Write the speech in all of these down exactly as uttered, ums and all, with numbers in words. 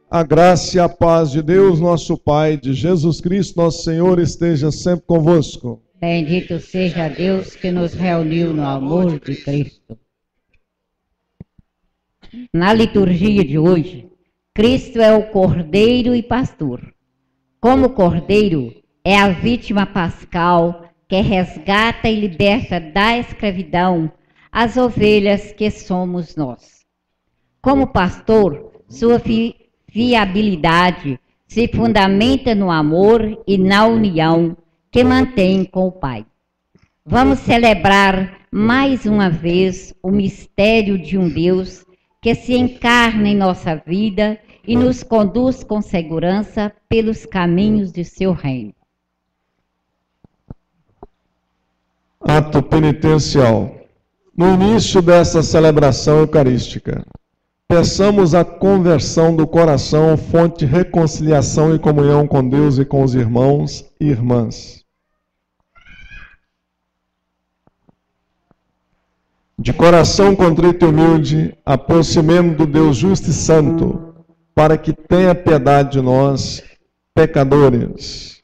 A graça e a paz de Deus, nosso Pai, de Jesus Cristo, nosso Senhor, esteja sempre convosco. Bendito seja Deus que nos reuniu no amor de Cristo. Na liturgia de hoje, Cristo é o Cordeiro e Pastor. Como Cordeiro, é a vítima pascal que resgata e liberta da escravidão as ovelhas que somos nós. Como pastor, sua fi fiabilidade se fundamenta no amor e na união que mantém com o Pai. Vamos celebrar mais uma vez o mistério de um Deus que se encarna em nossa vida e nos conduz com segurança pelos caminhos de seu reino. Ato penitencial. No início dessa celebração eucarística, peçamos a conversão do coração, fonte de reconciliação e comunhão com Deus e com os irmãos e irmãs. De coração contrito e humilde, aproximemo do Deus justo e santo, para que tenha piedade de nós, pecadores.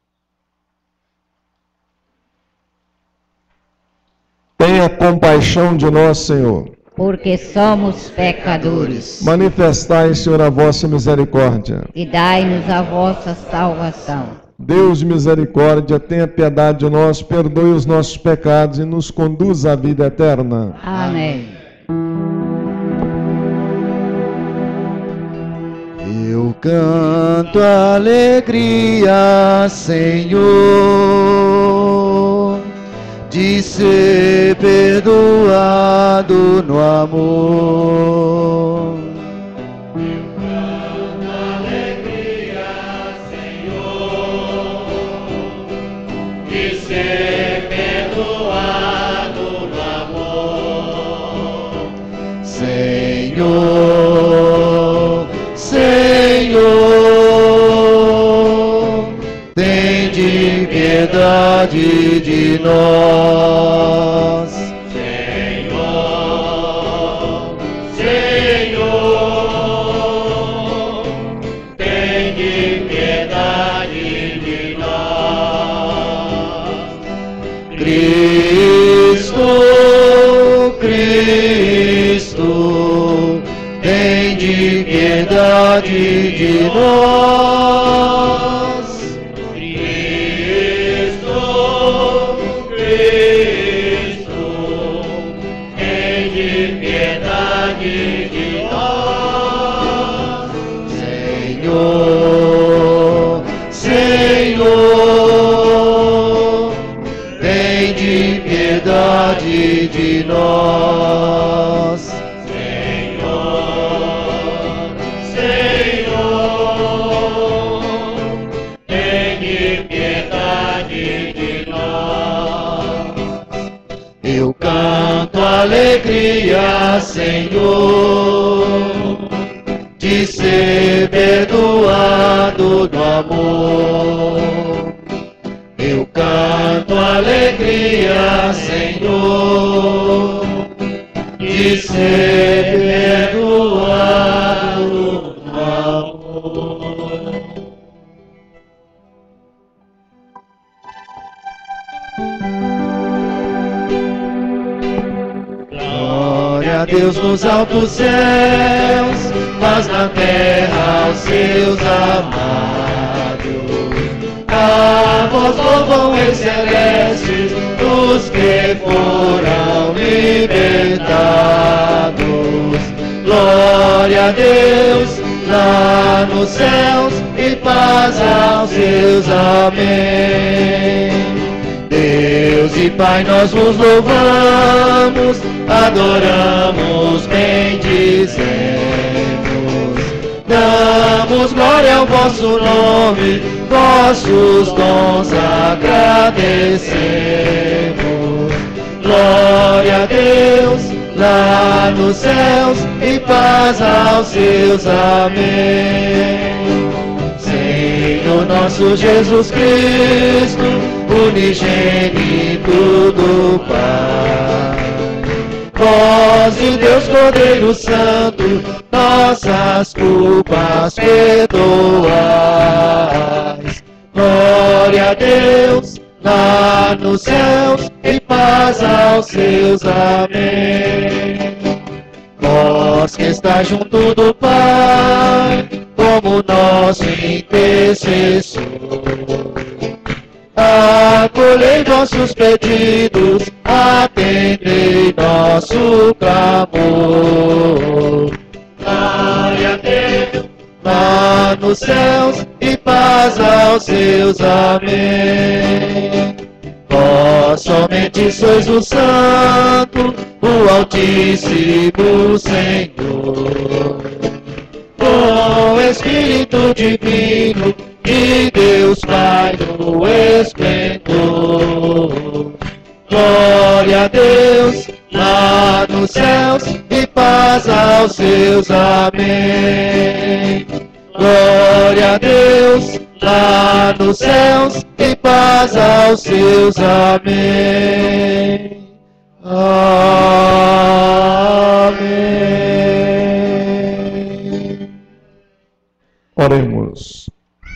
Tenha compaixão de nós, Senhor, porque somos pecadores. Manifestai, Senhor, a vossa misericórdia. E dai-nos a vossa salvação. Deus de misericórdia, tenha piedade de nós, perdoe os nossos pecados e nos conduza à vida eterna. Amém. Eu canto alegria, Senhor, de ser perdoado no amor. Eu canto alegria, Senhor, de ser perdoado no amor. Senhor, Senhor, tende piedade de nós. Senhor, Senhor, tende piedade de nós. Cristo, Cristo, tende piedade de nós. De nós, Senhor, Senhor, tenha piedade de nós. Eu canto alegria, Senhor, de ser perdoado no amor. Eu canto alegria, Senhor, de ser perdoado no amor. Glória a Deus nos altos céus, paz na terra aos seus amados. A vós louvam excelentes os que foram libertados. Glória a Deus lá nos céus e paz aos seus. Amém. Deus e Pai, nós vos louvamos, adoramos, bendizemos. Damos glória ao vosso nome, vossos dons agradecemos. Glória a Deus lá nos céus e paz aos seus. Amém. Senhor nosso Jesus Cristo, unigênito do Pai, vós e Deus Deus Cordeiro Santo, nossas culpas perdoais. Glória a Deus lá nos céus e paz aos seus. Amém. Vós que está junto do Pai, como nosso intercessor, acolhei nossos pedidos, atendei nosso clamor. Glória a Deus Lá nos céus e paz aos seus. Amém. Vós somente sois o Santo, o Altíssimo Senhor, com o Espírito Divino de Deus Pai no esplendor. Glória a Deus lá nos céus e paz aos seus. Amém. Glória a Deus lá nos céus e paz aos seus. Amém. Amém. Oremos.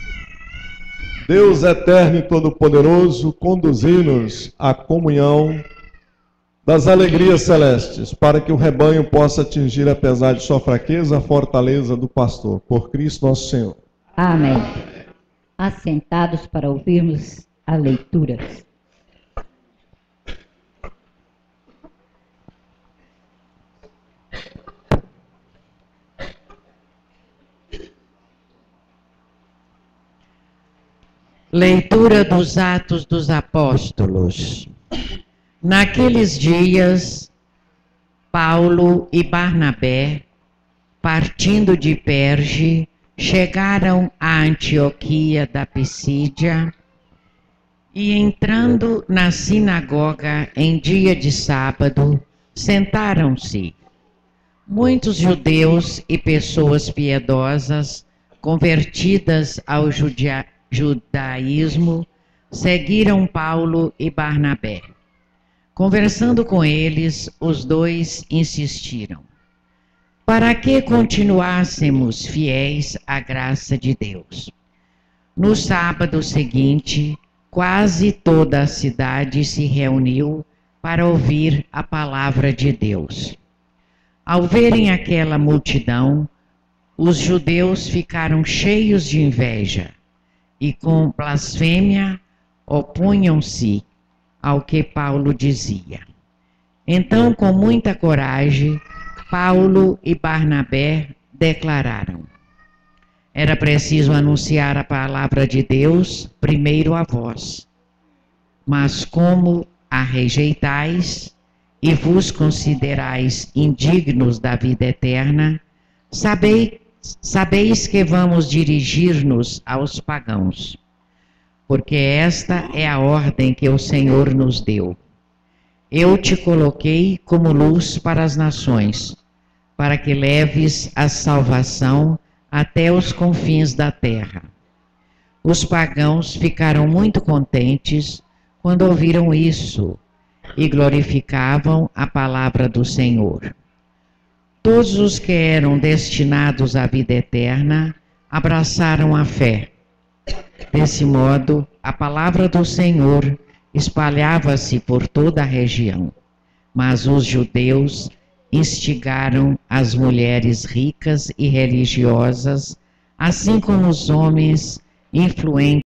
Deus eterno e todo-poderoso, conduzi-nos à comunhão das alegrias celestes, para que o rebanho possa atingir, apesar de sua fraqueza, a fortaleza do pastor. Por Cristo nosso Senhor. Amém. Assentados para ouvirmos a leitura. Leitura dos Atos dos Apóstolos. Naqueles dias, Paulo e Barnabé, partindo de Perge, chegaram à Antioquia da Pisídia e, entrando na sinagoga em dia de sábado, sentaram-se. Muitos judeus e pessoas piedosas, convertidas ao judia- judaísmo, seguiram Paulo e Barnabé. Conversando com eles, os dois insistiram: para que continuássemos fiéis à graça de Deus. No sábado seguinte, quase toda a cidade se reuniu para ouvir a palavra de Deus. Ao verem aquela multidão, os judeus ficaram cheios de inveja e, com blasfêmia, opunham-se ao que Paulo dizia. Então, com muita coragem, Paulo e Barnabé declararam: era preciso anunciar a palavra de Deus primeiro a vós. Mas como a rejeitais e vos considerais indignos da vida eterna, sabeis, sabeis que vamos dirigir-nos aos pagãos, porque esta é a ordem que o Senhor nos deu. Eu te coloquei como luz para as nações, para que leves a salvação até os confins da terra. Os pagãos ficaram muito contentes quando ouviram isso e glorificavam a palavra do Senhor. Todos os que eram destinados à vida eterna abraçaram a fé. Desse modo, a palavra do Senhor espalhava-se por toda a região, mas os judeus instigaram as mulheres ricas e religiosas, assim como os homens influentes